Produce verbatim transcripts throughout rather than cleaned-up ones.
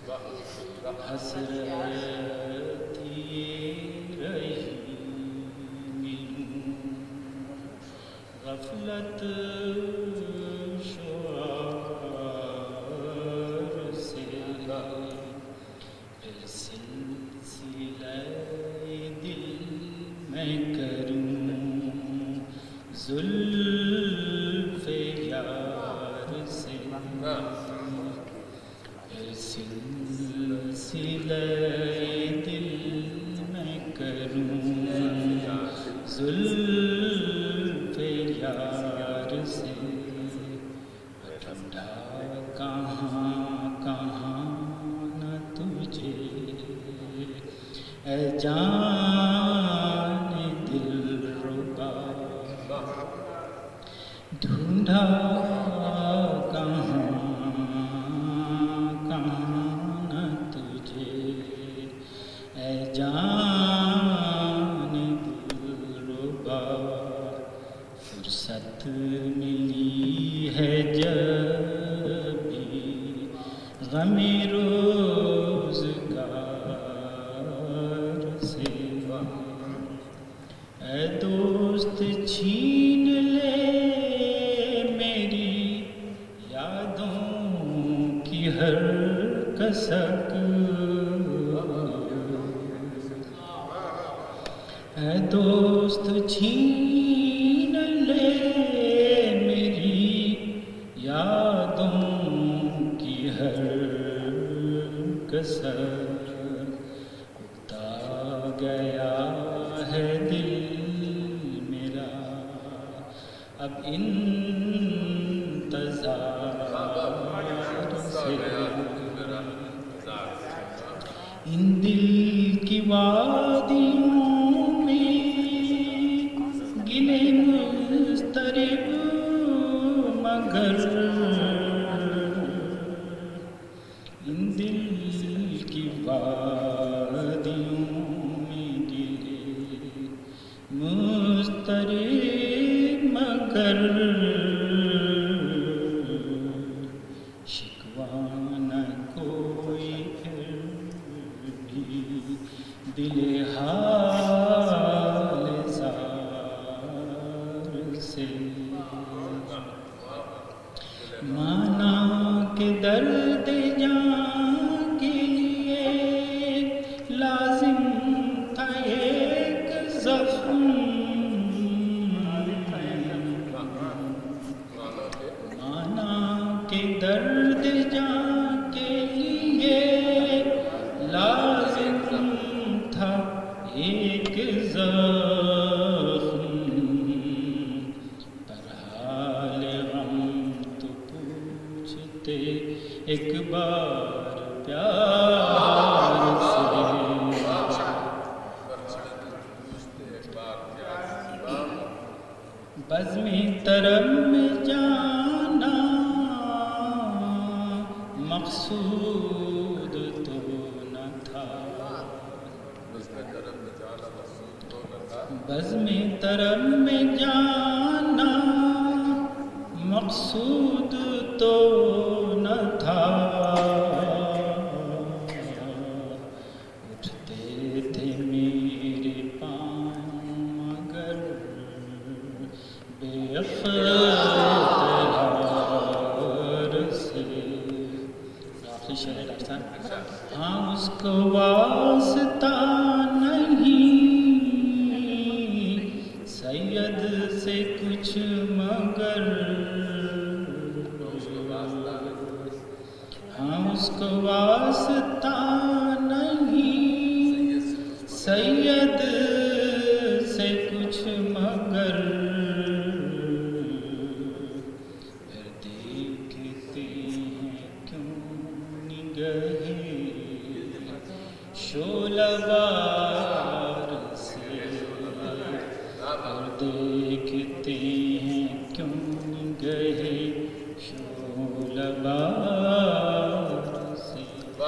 हसरती रही गफलत शुआर से फिर सिलसिले दिल मैं करूं जुल्फ़े यार से फिर सिलसिले दिल मैं करूं जुल्फ़े यार से ढूंढा कहाँ कहाँ न तुझे ऐ जान दिलरुबा ढूंढा कहाँ कहाँ न तुझे ऐ जान दिलरुबा फुर्सत मिली है जब भी गमे रोज़गार से ऐ दोस्त छीन ले मेरी यादों की हर कसक ऐ दोस्त छीन ले मेरी यादों की हर कसर उगता गया है दिल मेरा अब इंतज़ार से इन दिल की वादियों में गिले मुस्तरिब मगर इन दिल की वादियों में गिले मुस्तरिब मगर शिकवा न कोई फिर भी दिले हाल ज़ार से माना के दर्द जान के लिए लाजिम था एक ज़ख्म माना के दर्द जान के लिए लाजिम था एक ज़ख्म पर हाल गम तो पूछते एक बार प्यार से बज़्म-ए तरब में जाना मक़सूद तो न था बज़्म-ए तरब में जाना मक़सूद तो न था उठते थे मेरे पाँव मगर बेअख़्तियार से आखिरी शेर है डॉक्टर साहब हाँ उसको वास्ता नहीं सैयद से कुछ मगर हाँ उसको वास्ता नहीं सैयद से कुछ मगर फिर देखते हैं क्यों निगाहे शोलावार से और देखते हैं क्यों निगाहे शोलावार से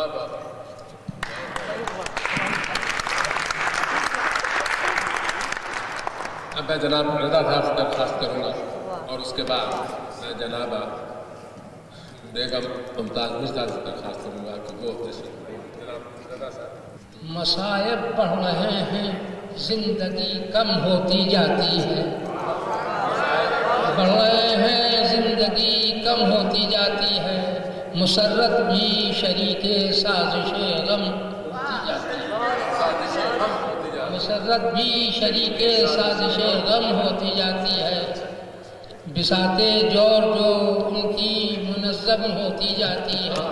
अब मैं जनाब रज़ा साहब से दरख्वास्त करूँगा और उसके बाद मैं जनाब बेगम मुमताज मिर्जा से दरखास्त करूँगा कि वो तशरीफ। मसाइब बढ़ रहे हैं, जिंदगी कम होती जाती है। बढ़ रहे हैं, जिंदगी कम होती जाती है। मुसर्रत भी शरीके साजिशे गम होती जाती है। मुसर्रत भी शरीके साजिशे गम होती जाती है। बिसाते जोर जो उनकी मुनज़्ज़म होती जाती है,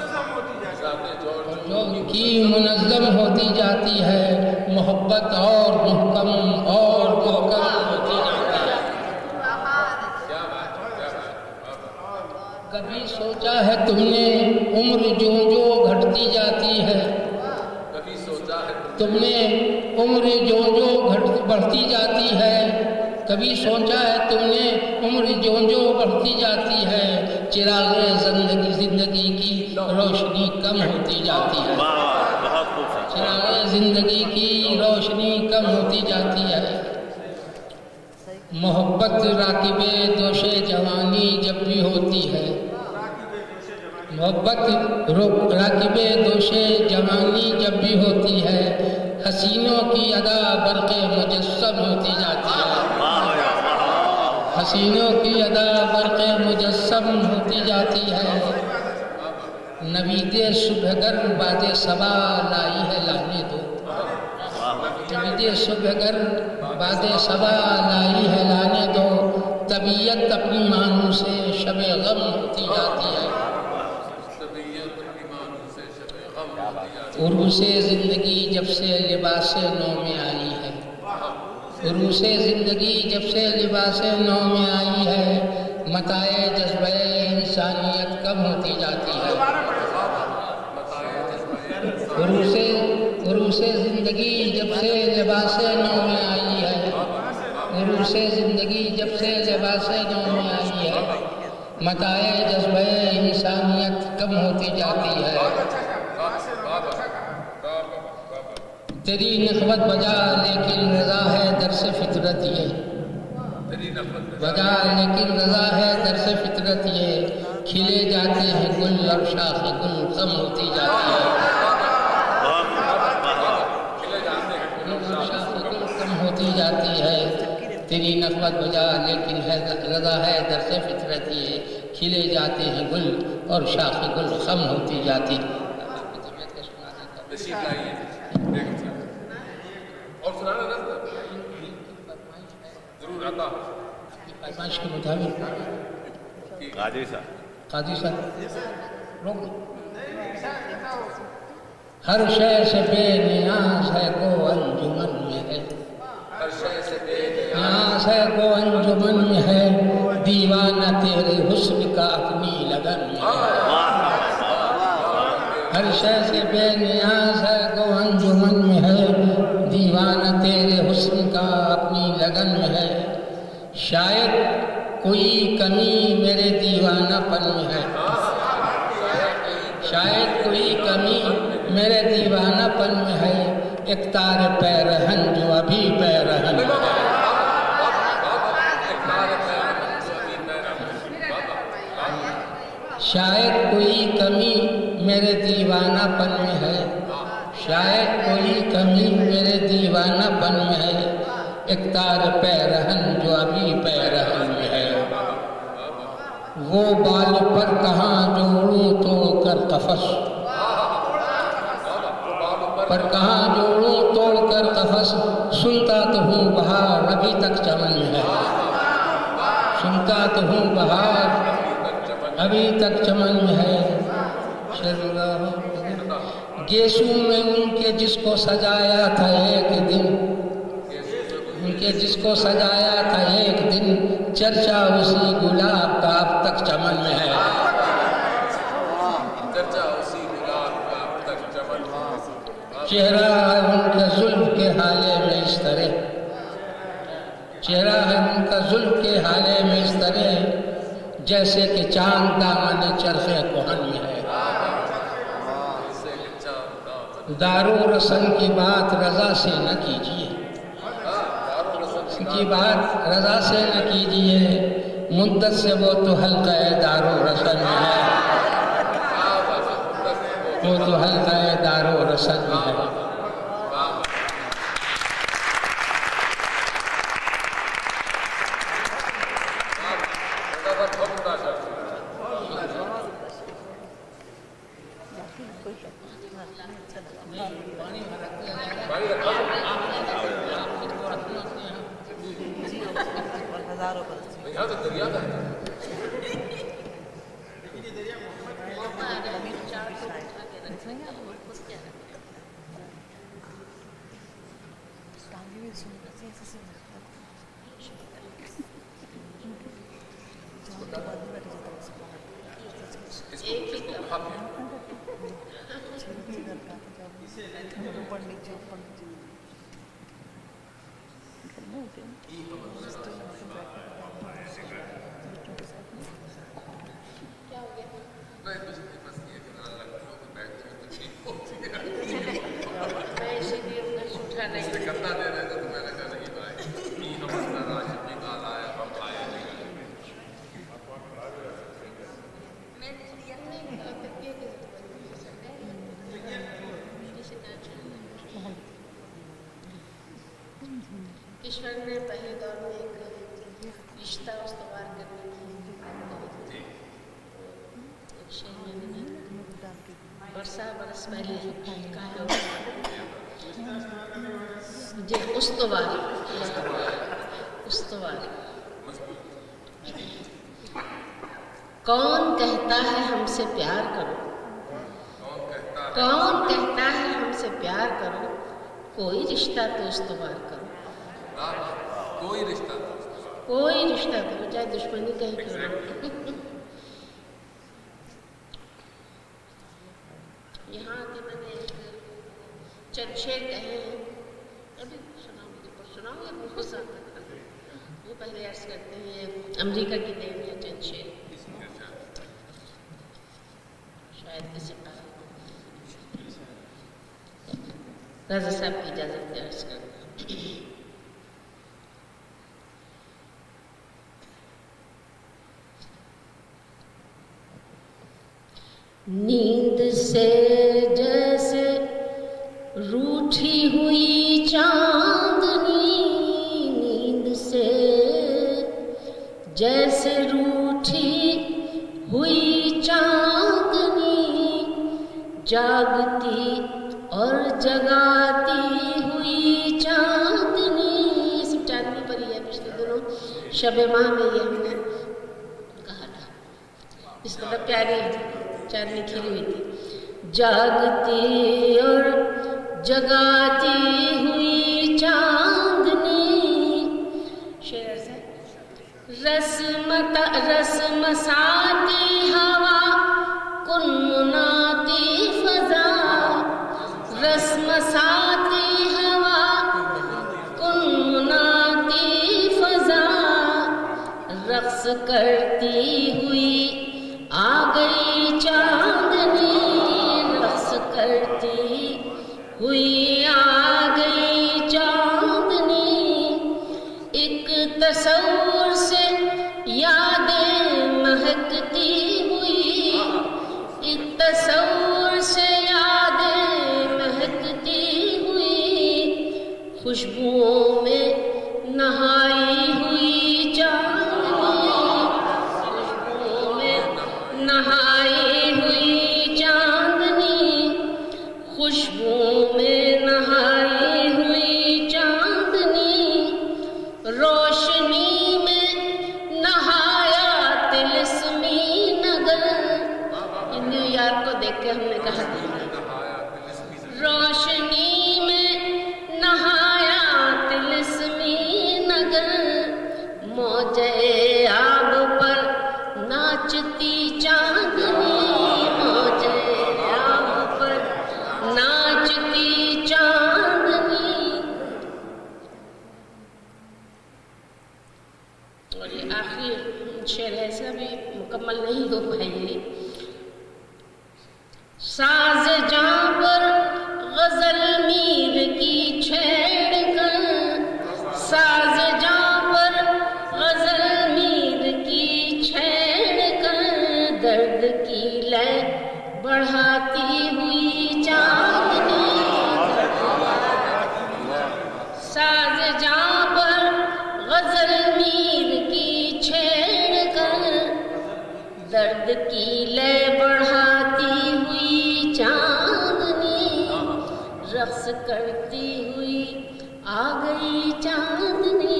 जो उनकी मुनज़्ज़म होती जाती है। मोहब्बत और मुहकम और मुहकम होती जाती है। कभी सोचा है तुमने उम्र जो जो घटती जाती है, कभी सोचा है तुमने उम्र जो जो घट बढ़ती जाती है। कभी सोचा है तुमने उम्र जो जो बढ़ती जाती है। चिरागे जिंदगी जिंदगी की रोशनी कम होती जाती है। चिरागे जिंदगी की रोशनी कम होती जाती है। मोहब्बत राकिबे दोशे जवानी जब भी होती है, मोहब्बत राकिबे दोशे जवानी जब भी होती है। हसीनों की अदा बरक़े मुजस्सम होती जाती है। हसीनों की अदा बरक़े मुजस्सम होती जाती है। नवीदे सुबहगर बादे सबा लाई है लाने दो। नवीदे सुबहगर बादे सबा लाई है लाने दो। तबीयत अपनी मानों से शबे गम होती जाती है। उर्से ज़िंदगी जब से लिबास नौ में आई है। उर्से ज़िंदगी जब से लिबास नौ में आई है। मताए जज्बे इंसानियत कम होती जाती है। उर्से उर्से ज़िंदगी जब से लिबास नौ में आई है। उर्से ज़िंदगी जब से लिबास नौ में आई है। मताए जज्बे इंसानियत कम होती जाती है। तेरी नस्बत बजा लेकिन रजा है दर से फितरत ये। बजा लेकिन रजा है दर से फितरत ये। खिले जाते हैं गुल और शाख गुल कम होती जाती है। शाख गुल कम होती जाती है। तेरी नस्बत बजा लेकिन है रजा है दर से फितरत ये। खिले जाते हैं गुल और शाख गुल कम होती जाती। और सुनाना ना जरूर आता फरमाइश के मुताबिक काजी साहब काजी साहब रोक। हर शय से बेनियाज है को अंजुमन में है। हर शय से बेनियाज है को अंजुमन में है। दीवाना तेरे हुस्न का अपनी लगन में है। हर शय से बेनियाज है को अंजुमन में है। दीवाना तेरे हुस्न का अपनी लगन में है। शायद कोई कमी मेरे दीवानापन में है। शायद कोई कमी मेरे दीवानापन में है। एक तार पैरहन जो अभी पैरहन है। शायद कोई कमी मेरे दीवानापन में है। शायद कोई कमी मेरे दीवानापन में है। एक तार पैरहन जो अभी पैरहन में है। वो बाल पर कहाँ जोड़ूं तोड़ कर कफस। पर कहाँ जोड़ूं तोड़ कर कफस। सुनता तो हूँ बहार अभी तक चमन में है। सुनता तो हूँ बहार अभी तक चमन में है। गेसू में उनके जिसको सजाया था एक दिन। उनके जिसको सजाया था एक दिन। चर्चा उसी गुलाब का अब तक चमन में है। चर्चा उसी गुलाब का अब तक चमन में। चेहरा है उनके जुल्फ के हाले में इस तरह। चेहरा है उनका जुल्फ के हाले में इस तरह। जैसे कि चांद दामन चरखे कोहन में है। दारू रसन की बात रजा से न कीजिए। की बात रजा से न कीजिए। मुद्दत से वो तो हल्का दारू रसन में है। वो तो हल्का है दारो रसद में है। ईश्वर ने पहले दौर में एक रिश्ता उस्तवार करने की एक शेर में वर्षा बरस पहले कहा जे उस्तवार उस्तवार कौन कहता है हमसे प्यार करो, कौन कहता है हमसे प्यार करो, कोई रिश्ता तो उस्तवार करो, कोई रिश्ता कोई रिश्ता तो चाहे दुश्मनी कहीं क्यों ना। यहाँ के मैंने एक चंद शेर कहे हैं, अभी सुनाओ मुझे पर सुनाओ या मुझको साथ वो पहले अर्ज करते हैं। अमेरिका की देन है चंद शेर, शायद किसी का राजा साहब की इजाजत से अर्ज करते हैं। नींद से जैसे रूठी हुई चांदनी, नींद से जैसे रूठी हुई चांदनी, जागती और जगाती हुई चांदनी। सब चांदनी पर ही है, पिछले दिनों शब माह में ये हमने कहा था। इस तरह प्यारी चांदनी खिली हुई थी। जागती और जगाती हुई चांदनी, शेर से रस्मता रस्मसाती हवा कुनमुनाती फजा, रस्मसाती हवा कुनमुनाती फजा, रक्स करती हुई आ गई चांदनी, रक्स करती हुई आ गई चांदनी। एक तस्वुर से यादें महकती हुई, एक तस्वुर से यादें महकती हुई, खुशबुओं में नहाई हुई चांदनी, खुशबुओं में नहाई हुई चांदनी, खुशबुओं में नहाई हुई चांदनी। रोशनी में नहाया तिलिस्मी नगर, न्यूयॉर्क को देख के हमने कहा रोशनी में नहाया तिलिस्मी नगर, मौजे आग पर नाचती चांदनी, मौजे आग पर नाचती चांदनी। और ये आखिरी शेर ऐसा भी मुकम्मल नहीं हो पाएंगे। साज जहाँ पर गजल मीर की छेड़ कर, साज जहाँ पर गजल मीर की छेड़ कर, दर्द की लय बढ़ाती हुई की लय बढ़ाती हुई चांदनी, रक्स करती हुई आ गई चांदनी।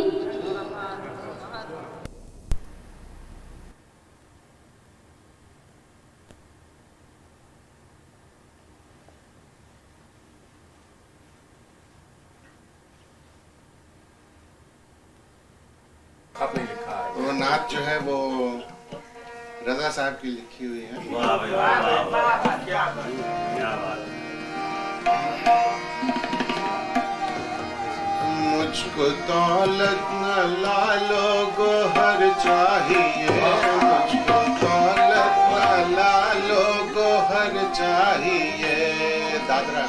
आपने लिखा है वो नाच जो है वो रजा साहब की लिखी हुई है। वाह भाई वाह वाह, क्या बात। मुझको दौलत न लालो गोहर चाहिए, मुझको दौलत न लालो गोहर चाहिए। दादरा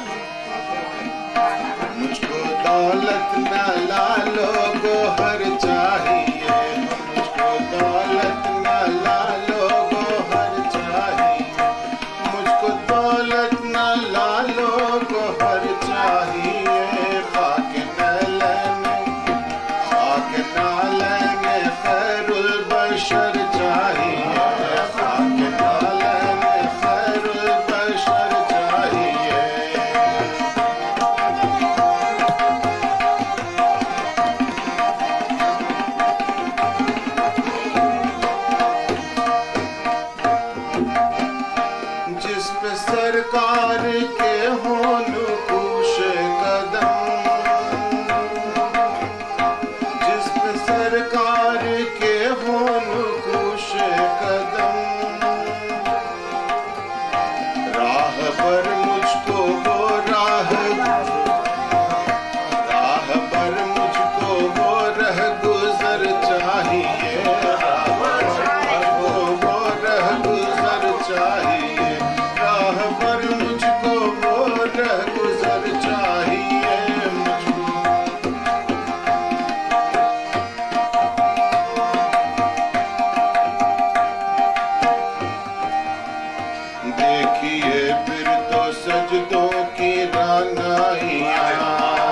मुझको दौलत न लालो गोहर चाहिए, मुझको दौलत न लालो गोहर चाहिए, मुझको दौलत न लालो गोहर चाहिए। खाक नालन खाक नालन खैरुल बशर चाहिए, खाक नालन खैरुल बशर चाहिए। जिस पे सरकार के हों नकुश कदम, जिस पे सरकार के हों नकुश कदम, राह पर मुझको वो राह राह पर मुझको वो रह गुजर चाहिए, राह पर मुझको वो रह गुजर चाहिए, राह पर मुझको वो रह गुजर चाहिए। मुझको देखिए फिर तो सजदों की रानाइयाँ,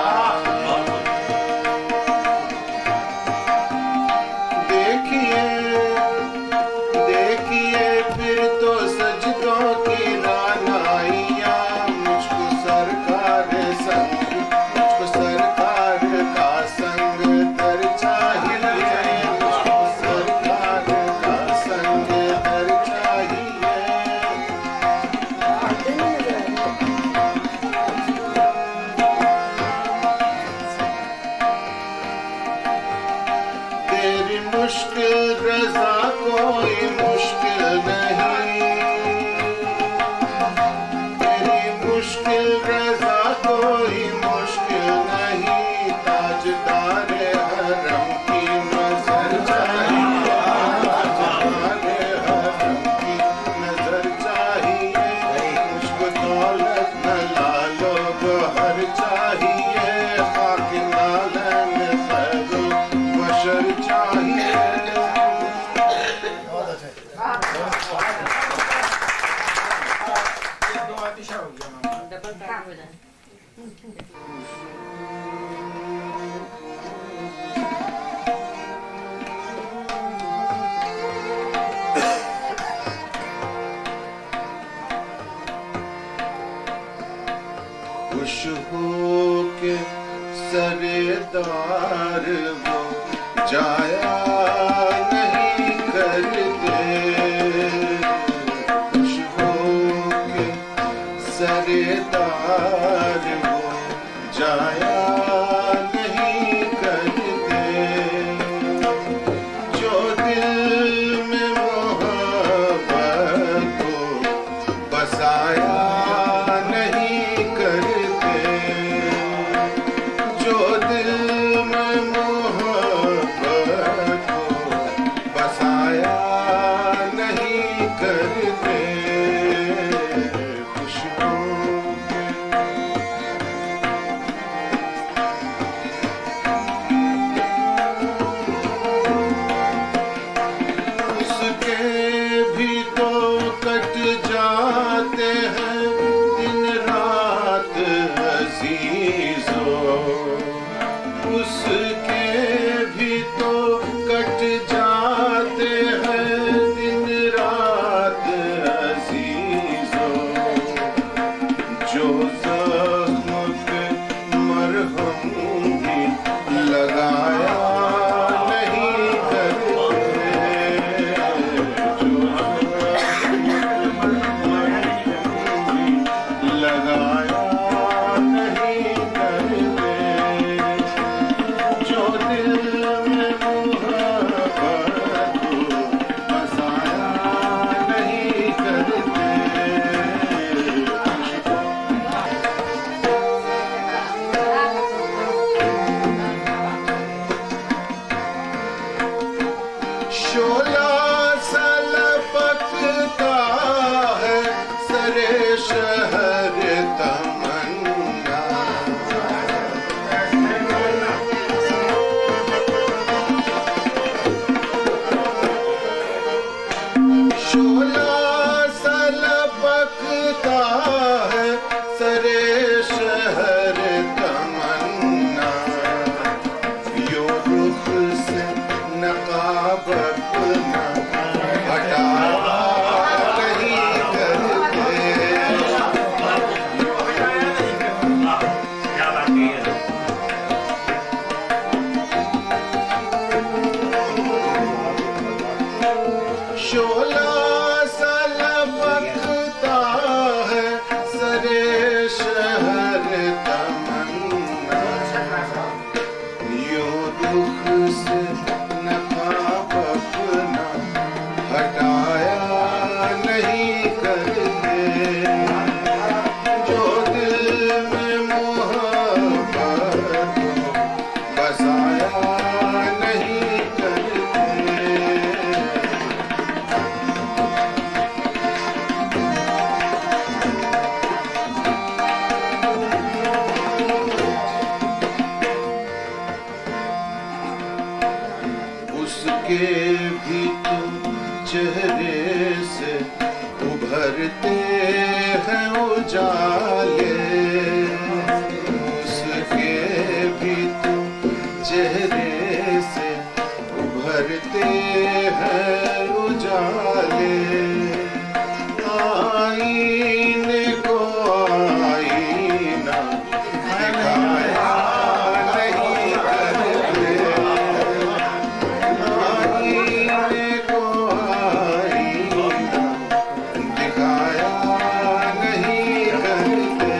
देखिए देखिए फिर तो सजदों की रानाइयाँ। मुझको सरकार संग मुझको सरकार का संग दर चाहिए, मुझको सरकार का संग दर चाहिए। तेरी मुश्किल रज़ा कोई मुश्किल नहीं, तेरी मुश्किल रज़ा कोई मुश्किल नहीं। ताजदार हरम की नजर चाहिए, ताजदार हरम की नजर चाहिए। मुझको दौलत न लालो गोहर चाहिए, खाक नालन खैरुल बशर चाहिए। खुश हो के सरेदार वो जाया नहीं करते, खुश हो के सरेदार वो जाया नहीं करते। जो दिल में मोहब्बत को बसाया नहीं करते, जो दिल में मोहब्बत को बसाया नहीं करते। खुशबू उसके भी तो कट जाते हैं दिन रात अजीजों, उसके भी तो कट जाते हैं दिन रात हैं उजाले, उसके भी तो चेहरे से उभरते हैं उजाले। आईने को आईना दिखाया नहीं करते, आईने को आईना दिखाया नहीं करते।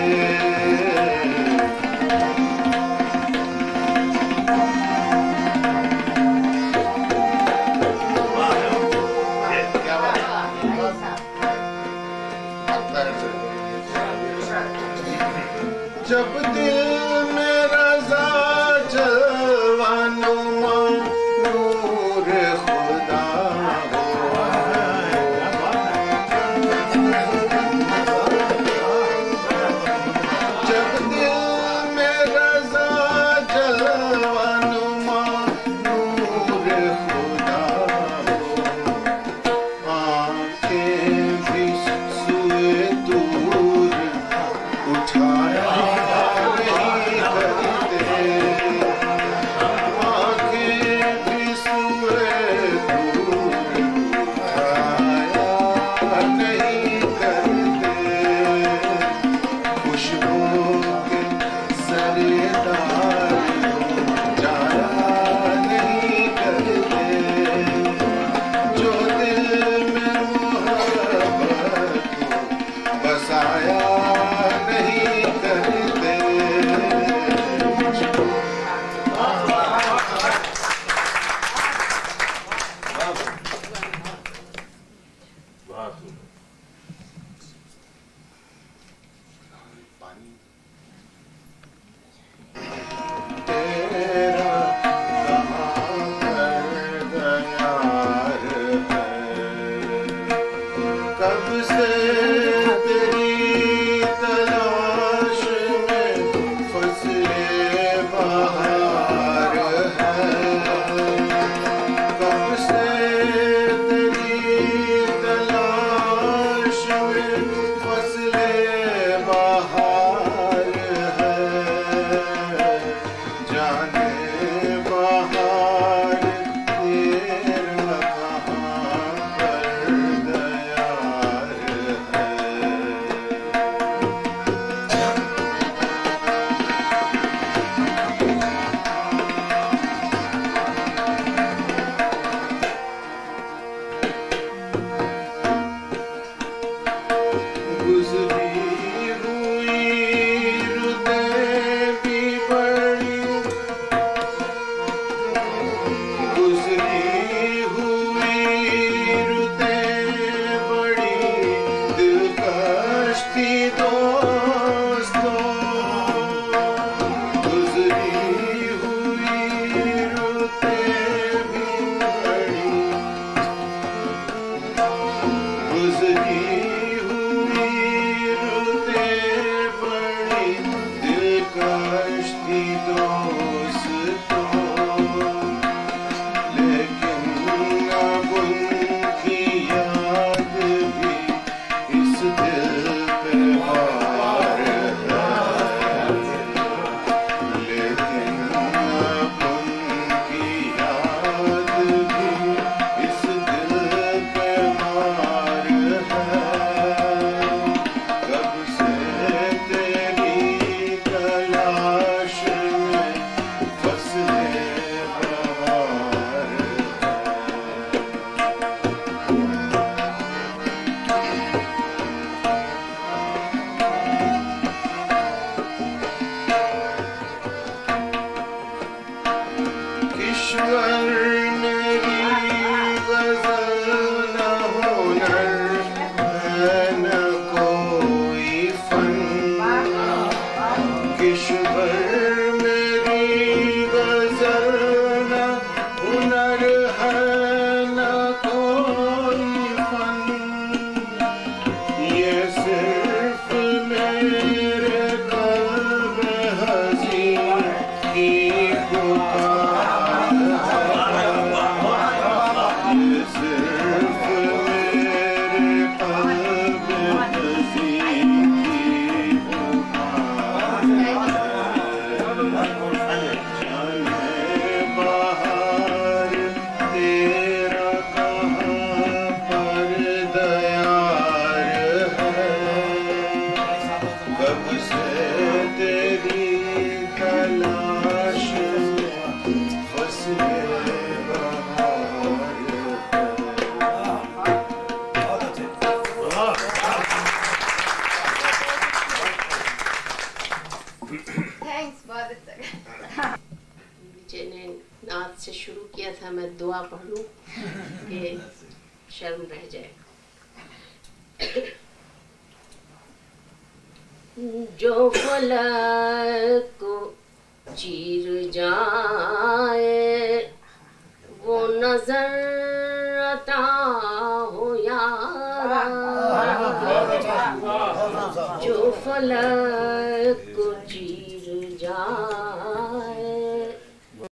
जब दिल में रज़ा जलवानुमा नूर खुदा हो, जब दिल में रज़ा जलवानुमा नूर खुदा हो, आंखें भी सुए दूर उठाया नहीं करते, आंखें भी सुए दूर उठाया नहीं करते। खुशबू के सरेदार जाया नहीं करते, जो दिल में मोहब्बत बसाया नहीं करते। तेरा कहाँ कर गया है, कब से तेरी थैंक्स, बहुत अच्छा। विजय ने नाद से शुरू किया था, मैं दुआ पढ़ लूं कि शर्म रह जाए। जो फलक को चीर जाए वो नजर आता हो यारा, जो फलक को चीर जाए